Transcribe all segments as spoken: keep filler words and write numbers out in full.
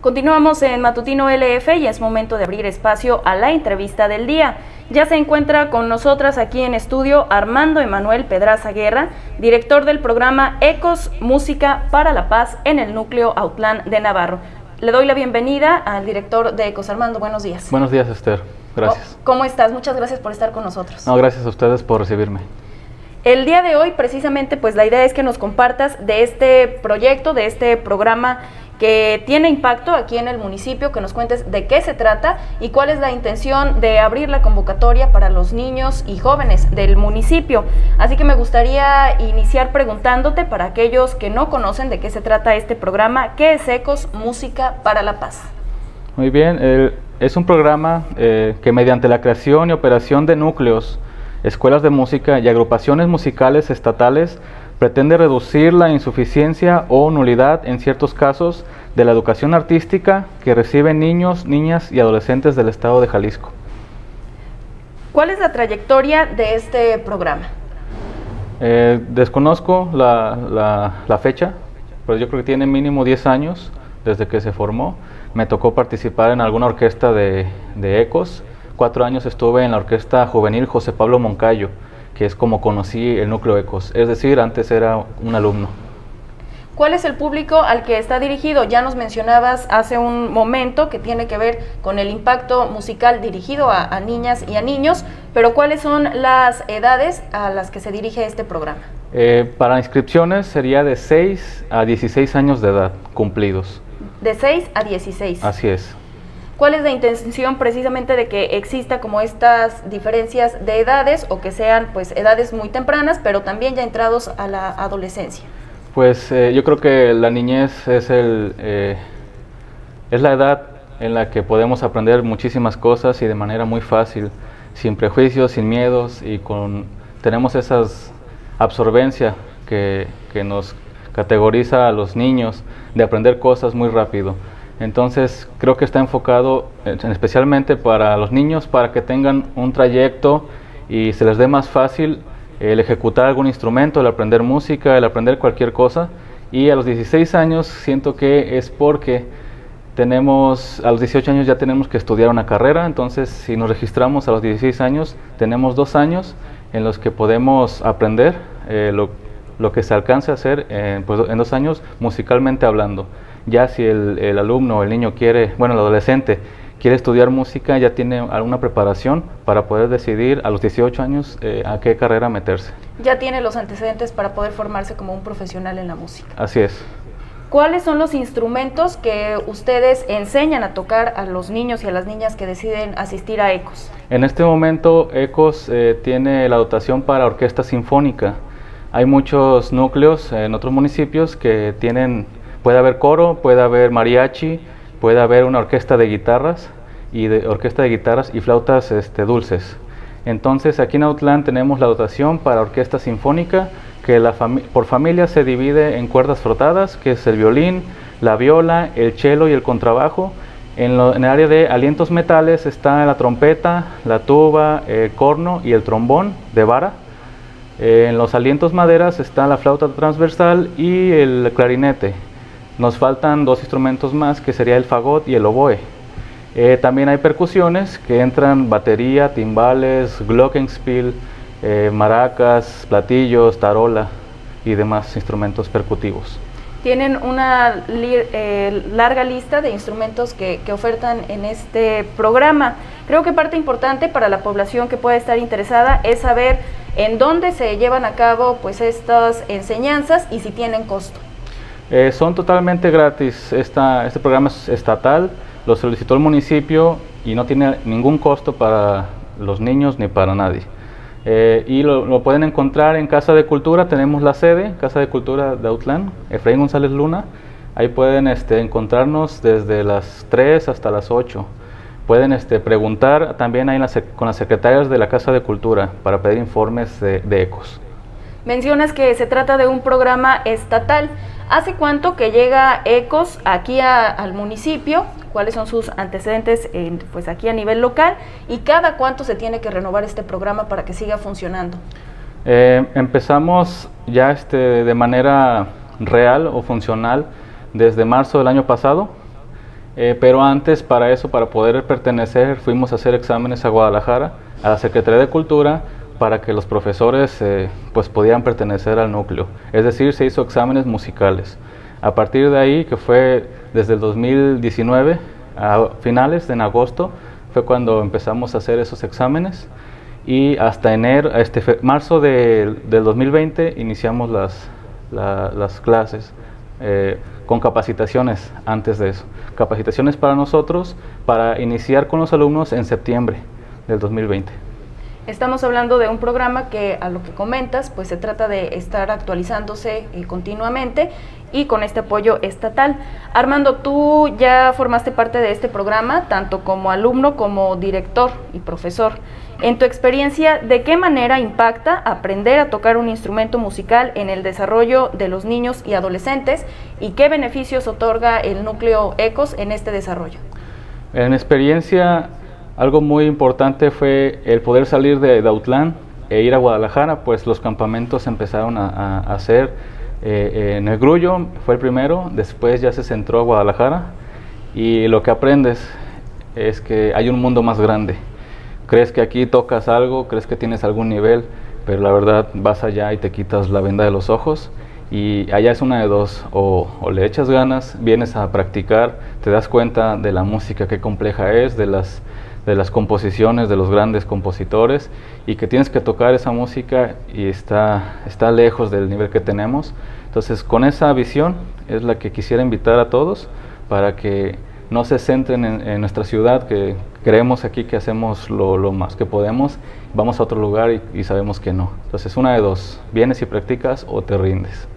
Continuamos en Matutino L F y es momento de abrir espacio a la entrevista del día. Ya se encuentra con nosotras aquí en estudio Armando Emanuel Pedraza Guerra, director del programa Ecos Música para la Paz en el núcleo Autlán de Navarro. Le doy la bienvenida al director de Ecos. Armando, buenos días. Buenos días, Esther. Gracias. ¿Cómo estás? Muchas gracias por estar con nosotros. No, gracias a ustedes por recibirme. El día de hoy, precisamente, pues la idea es que nos compartas de este proyecto, de este programa que tiene impacto aquí en el municipio, que nos cuentes de qué se trata y cuál es la intención de abrir la convocatoria para los niños y jóvenes del municipio. Así que me gustaría iniciar preguntándote, para aquellos que no conocen de qué se trata este programa, ¿qué es Ecos Música para la Paz? Muy bien, eh, es un programa eh, que mediante la creación y operación de núcleos, escuelas de música y agrupaciones musicales estatales pretende reducir la insuficiencia o nulidad en ciertos casos de la educación artística que reciben niños, niñas y adolescentes del estado de Jalisco. ¿Cuál es la trayectoria de este programa? Eh, desconozco la, la, la fecha, pero yo creo que tiene mínimo diez años desde que se formó. Me tocó participar en alguna orquesta de, de Ecos. Cuatro años estuve en la orquesta juvenil José Pablo Moncayo, que es como conocí el núcleo Ecos, es decir, antes era un alumno. ¿Cuál es el público al que está dirigido? Ya nos mencionabas hace un momento que tiene que ver con el impacto musical dirigido a, a niñas y a niños, pero ¿cuáles son las edades a las que se dirige este programa? Eh, para inscripciones sería de seis a dieciséis años de edad cumplidos. De seis a dieciséis. Así es. ¿Cuál es la intención precisamente de que exista como estas diferencias de edades o que sean pues edades muy tempranas, pero también ya entrados a la adolescencia? Pues eh, yo creo que la niñez es, el, eh, es la edad en la que podemos aprender muchísimas cosas y de manera muy fácil, sin prejuicios, sin miedos, y con, tenemos esa absorbencia que, que nos categoriza a los niños de aprender cosas muy rápido. Entonces creo que está enfocado especialmente para los niños, para que tengan un trayecto y se les dé más fácil el ejecutar algún instrumento, el aprender música, el aprender cualquier cosa. Y a los dieciséis años siento que es porque tenemos, a los dieciocho años ya tenemos que estudiar una carrera. Entonces si nos registramos a los dieciséis años, tenemos dos años en los que podemos aprender eh, lo, lo que se alcance a hacer eh, pues, en dos años musicalmente hablando. Ya si el, el alumno o el niño quiere, bueno, el adolescente quiere estudiar música, ya tiene alguna preparación para poder decidir a los dieciocho años eh, a qué carrera meterse. Ya tiene los antecedentes para poder formarse como un profesional en la música. Así es. ¿Cuáles son los instrumentos que ustedes enseñan a tocar a los niños y a las niñas que deciden asistir a Ecos? En este momento Ecos eh, tiene la dotación para orquesta sinfónica. Hay muchos núcleos en otros municipios que tienen... Puede haber coro, puede haber mariachi, puede haber una orquesta de guitarras y de orquesta de guitarras y flautas este, dulces. Entonces aquí en Autlán tenemos la dotación para orquesta sinfónica, que la fami por familia se divide en cuerdas frotadas, que es el violín, la viola, el cello y el contrabajo. En, lo, en el área de alientos metales está la trompeta, la tuba, el corno y el trombón de vara. Eh, en los alientos maderas está la flauta transversal y el clarinete. Nos faltan dos instrumentos más, que sería el fagot y el oboe. Eh, también hay percusiones que entran batería, timbales, glockenspiel, eh, maracas, platillos, tarola y demás instrumentos percutivos. Tienen una eh, larga lista de instrumentos que, que ofertan en este programa. Creo que parte importante para la población que pueda estar interesada es saber en dónde se llevan a cabo pues, estas enseñanzas y si tienen costo. Eh, son totalmente gratis. Esta, este programa es estatal, lo solicitó el municipio y no tiene ningún costo para los niños ni para nadie. Eh, y lo, lo pueden encontrar en Casa de Cultura. Tenemos la sede, Casa de Cultura de Autlán, Efraín González Luna. Ahí pueden este, encontrarnos desde las tres hasta las ocho. Pueden este, preguntar también ahí en la, con las secretarias de la Casa de Cultura para pedir informes de, de Ecos. Mencionas que se trata de un programa estatal. ¿Hace cuánto que llega Ecos aquí a, al municipio? ¿Cuáles son sus antecedentes en, pues aquí a nivel local? ¿Y cada cuánto se tiene que renovar este programa para que siga funcionando? Eh, empezamos ya este, de manera real o funcional desde marzo del año pasado. Eh, pero antes, para eso, para poder pertenecer, fuimos a hacer exámenes a Guadalajara, a la Secretaría de Cultura, para que los profesores eh, pues podían pertenecer al núcleo. Es decir, se hizo exámenes musicales. A partir de ahí, que fue desde el dos mil diecinueve, a finales de en agosto, fue cuando empezamos a hacer esos exámenes, y hasta enero, este, marzo de, del dos mil veinte iniciamos las, la, las clases eh, con capacitaciones antes de eso. Capacitaciones para nosotros, para iniciar con los alumnos en septiembre del dos mil veinte. Estamos hablando de un programa que, a lo que comentas, pues se trata de estar actualizándose eh, continuamente y con este apoyo estatal. Armando, tú ya formaste parte de este programa, tanto como alumno como director y profesor. En tu experiencia, ¿de qué manera impacta aprender a tocar un instrumento musical en el desarrollo de los niños y adolescentes, y qué beneficios otorga el núcleo ECOS en este desarrollo? En mi experiencia, algo muy importante fue el poder salir de Dautlán e ir a Guadalajara, pues los campamentos empezaron a, a, a hacer. Eh, en el Grullo fue el primero, después ya se centró a Guadalajara, y lo que aprendes es que hay un mundo más grande. Crees que aquí tocas algo, crees que tienes algún nivel, pero la verdad vas allá y te quitas la venda de los ojos, y allá es una de dos: o, o le echas ganas, vienes a practicar, te das cuenta de la música, qué compleja es, de las de las composiciones de los grandes compositores, y que tienes que tocar esa música y está, está lejos del nivel que tenemos. Entonces, con esa visión es la que quisiera invitar a todos, para que no se centren en, en nuestra ciudad, que creemos aquí que hacemos lo, lo más que podemos, vamos a otro lugar y, y sabemos que no. Entonces, una de dos: vienes y practicas o te rindes.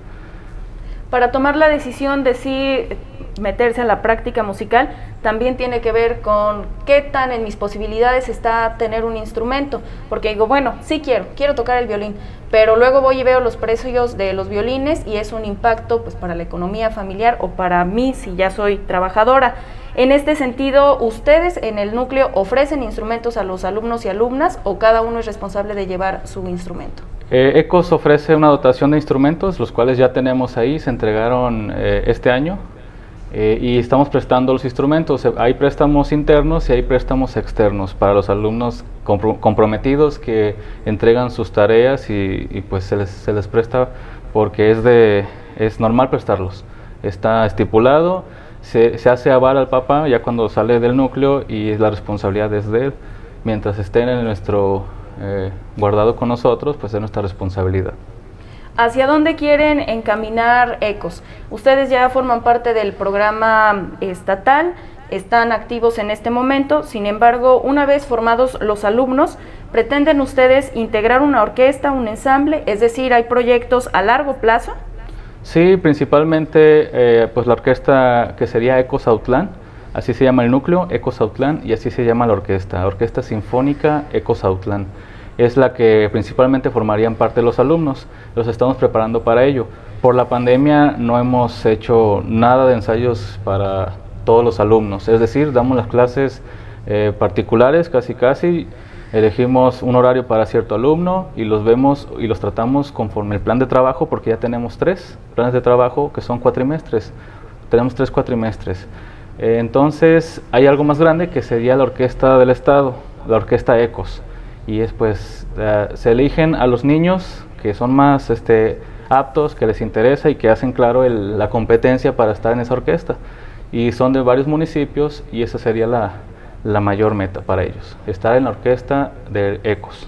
Para tomar la decisión de si meterse a la práctica musical, también tiene que ver con qué tan en mis posibilidades está tener un instrumento, porque digo, bueno, sí quiero, quiero tocar el violín, pero luego voy y veo los precios de los violines y es un impacto pues para la economía familiar o para mí si ya soy trabajadora. En este sentido, ¿ustedes en el núcleo ofrecen instrumentos a los alumnos y alumnas, o cada uno es responsable de llevar su instrumento? Eh, ECOS ofrece una dotación de instrumentos, los cuales ya tenemos ahí, se entregaron eh, este año. Eh, y estamos prestando los instrumentos. Hay préstamos internos y hay préstamos externos para los alumnos compro comprometidos que entregan sus tareas, y, y pues se les, se les presta porque es, de, es normal prestarlos. Está estipulado, se, se hace aval al papá ya cuando sale del núcleo, y la responsabilidad es de él. Mientras estén en nuestro eh, guardado con nosotros, pues es nuestra responsabilidad. ¿Hacia dónde quieren encaminar ECOS? Ustedes ya forman parte del programa estatal, están activos en este momento. Sin embargo, una vez formados los alumnos, ¿pretenden ustedes integrar una orquesta, un ensamble? Es decir, ¿hay proyectos a largo plazo? Sí, principalmente eh, pues la orquesta, que sería ECOS Autlán, así se llama el núcleo, ECOS Autlán, y así se llama la orquesta, Orquesta Sinfónica ECOS Autlán. Es la que principalmente formarían parte de los alumnos. Los estamos preparando para ello. Por la pandemia no hemos hecho nada de ensayos para todos los alumnos, es decir, damos las clases eh, particulares casi casi, elegimos un horario para cierto alumno y los vemos y los tratamos conforme el plan de trabajo, porque ya tenemos tres planes de trabajo que son cuatrimestres, tenemos tres cuatrimestres. Eh, entonces hay algo más grande que sería la orquesta del estado, la orquesta ECOS. Y es pues, uh, se eligen a los niños que son más este, aptos, que les interesa y que hacen claro el, la competencia para estar en esa orquesta. Y son de varios municipios, y esa sería la, la mayor meta para ellos, estar en la orquesta de ECOS.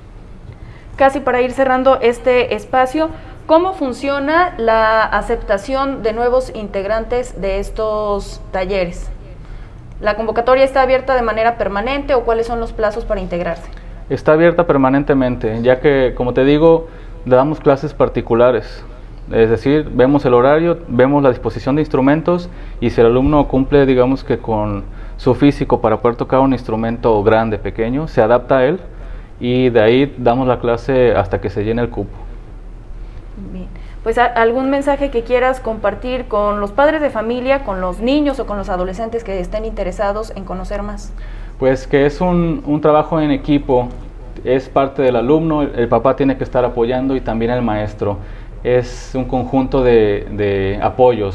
Casi para ir cerrando este espacio, ¿cómo funciona la aceptación de nuevos integrantes de estos talleres? ¿La convocatoria está abierta de manera permanente o cuáles son los plazos para integrarse? Está abierta permanentemente, ya que, como te digo, le damos clases particulares. Es decir, vemos el horario, vemos la disposición de instrumentos, y si el alumno cumple, digamos que con su físico para poder tocar un instrumento grande, pequeño, se adapta a él, y de ahí damos la clase hasta que se llene el cupo. Bien. Pues algún mensaje que quieras compartir con los padres de familia, con los niños o con los adolescentes que estén interesados en conocer más. Pues que es un, un trabajo en equipo, es parte del alumno, el, el papá tiene que estar apoyando y también el maestro. Es un conjunto de, de apoyos.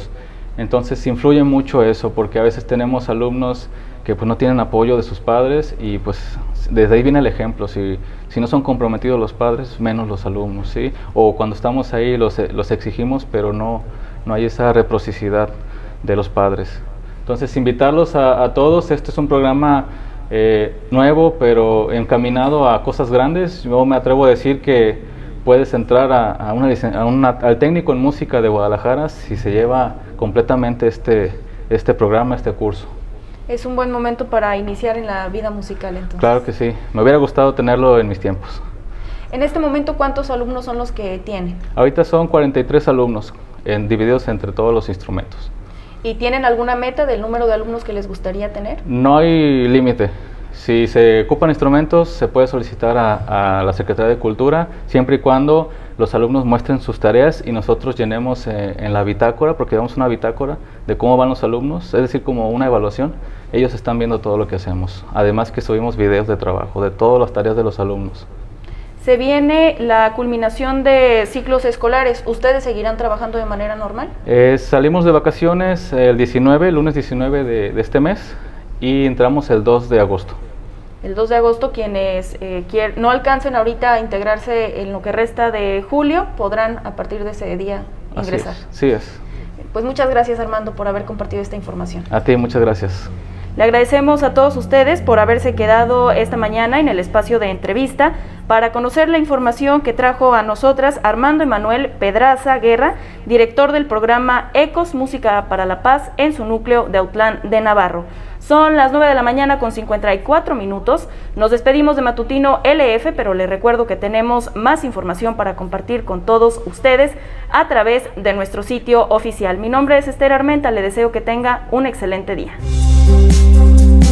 Entonces influye mucho eso, porque a veces tenemos alumnos que pues no tienen apoyo de sus padres y pues desde ahí viene el ejemplo. Si, si no son comprometidos los padres, menos los alumnos, ¿sí? O cuando estamos ahí los, los exigimos, pero no, no hay esa reciprocidad de los padres. Entonces invitarlos a, a todos. Este es un programa eh, nuevo, pero encaminado a cosas grandes. Yo me atrevo a decir que puedes entrar a, a una, a una, al técnico en música de Guadalajara si se lleva completamente este, este programa, este curso. Es un buen momento para iniciar en la vida musical, entonces. Claro que sí, me hubiera gustado tenerlo en mis tiempos. En este momento, ¿cuántos alumnos son los que tienen? Ahorita son cuarenta y tres alumnos, en, divididos entre todos los instrumentos. ¿Y tienen alguna meta del número de alumnos que les gustaría tener? No hay límite. Si se ocupan instrumentos, se puede solicitar a, a la Secretaría de Cultura, siempre y cuando los alumnos muestren sus tareas y nosotros llenemos eh, en la bitácora, porque damos una bitácora de cómo van los alumnos, es decir, como una evaluación. Ellos están viendo todo lo que hacemos, además que subimos videos de trabajo, de todas las tareas de los alumnos. Se viene la culminación de ciclos escolares, ¿ustedes seguirán trabajando de manera normal? Eh, salimos de vacaciones el diecinueve, el lunes diecinueve de, de este mes, y entramos el dos de agosto. El dos de agosto, quienes eh, quier, no alcancen ahorita a integrarse en lo que resta de julio, podrán a partir de ese día ingresar. Así es, sí es. Pues muchas gracias, Armando, por haber compartido esta información. A ti, muchas gracias. Le agradecemos a todos ustedes por haberse quedado esta mañana en el espacio de entrevista para conocer la información que trajo a nosotras Armando Emanuel Pedraza Guerra, director del programa Ecos Música para la Paz en su núcleo de Autlán de Navarro. Son las nueve de la mañana con cincuenta y cuatro minutos. Nos despedimos de Matutino L F, pero les recuerdo que tenemos más información para compartir con todos ustedes a través de nuestro sitio oficial. Mi nombre es Esther Armenta, le deseo que tenga un excelente día.